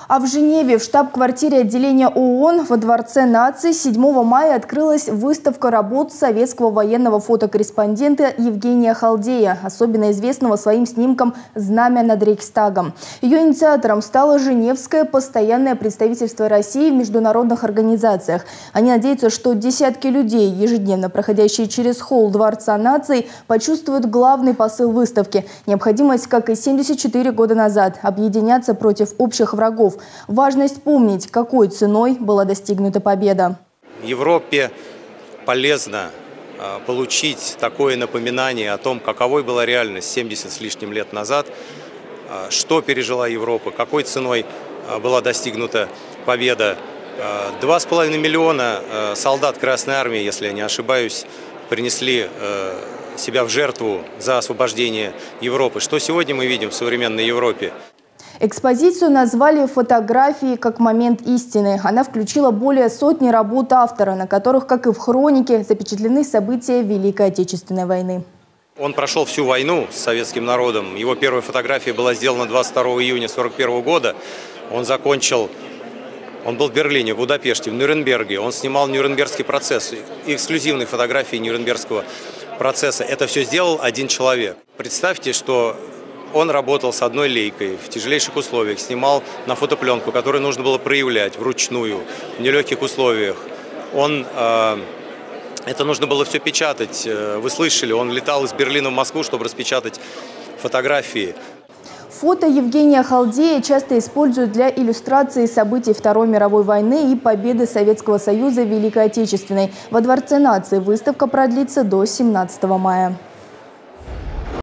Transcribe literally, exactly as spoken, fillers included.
А в Женеве, в штаб-квартире отделения ООН во Дворце наций седьмого мая открылась выставка работ советского военного фотокорреспондента Евгения Халдея, особенно известного своим снимком «Знамя над Рейхстагом». Ее инициатором стало Женевское постоянное представительство России в международных организациях. Они надеются, что десятки людей, ежедневно проходящие через холл Дворца наций, почувствуют главный посыл выставки – необходимость, как и семьдесят четыре года назад, объединяться против общих врагов. Важность помнить, какой ценой была достигнута победа. Европе полезно получить такое напоминание о том, каковой была реальность семьдесят с лишним лет назад, что пережила Европа, какой ценой была достигнута победа. Два с половиной миллиона солдат Красной Армии, если я не ошибаюсь, принесли себя в жертву за освобождение Европы. Что сегодня мы видим в современной Европе? Экспозицию назвали «Фотографии как момент истины». Она включила более сотни работ автора, на которых, как и в хронике, запечатлены события Великой Отечественной войны. Он прошел всю войну с советским народом. Его первая фотография была сделана двадцать второго июня сорок первого года. Он закончил, он был в Берлине, в Будапеште, в Нюрнберге. Он снимал Нюрнбергский процесс, эксклюзивные фотографии Нюрнбергского процесса. Это все сделал один человек. Представьте, что он работал с одной лейкой в тяжелейших условиях, снимал на фотопленку, которую нужно было проявлять вручную, в нелегких условиях. Он, э, это нужно было все печатать. Вы слышали, он летал из Берлина в Москву, чтобы распечатать фотографии. Фото Евгения Халдея часто используют для иллюстрации событий Второй мировой войны и победы Советского Союза в Великой Отечественной. Во Дворце наций выставка продлится до семнадцатого мая.